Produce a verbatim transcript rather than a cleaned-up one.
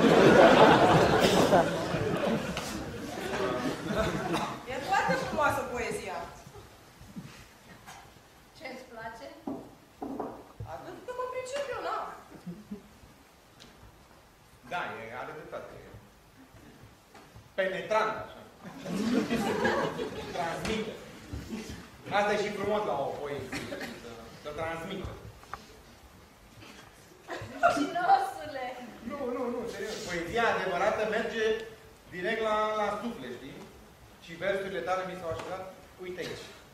E foarte frumoasă poezia. Ce-ți place? Atât că mă pricep eu, na. Da, e are dreptate. Penetrant, așa. Transmite. Asta e și frumos la o poezie. Să, să transmită. Cinosule! Nu, nu, nu, serios. Poezia adevărată merge direct la, la suflet, știi? Și versurile tale mi s-au așezat, uite aici.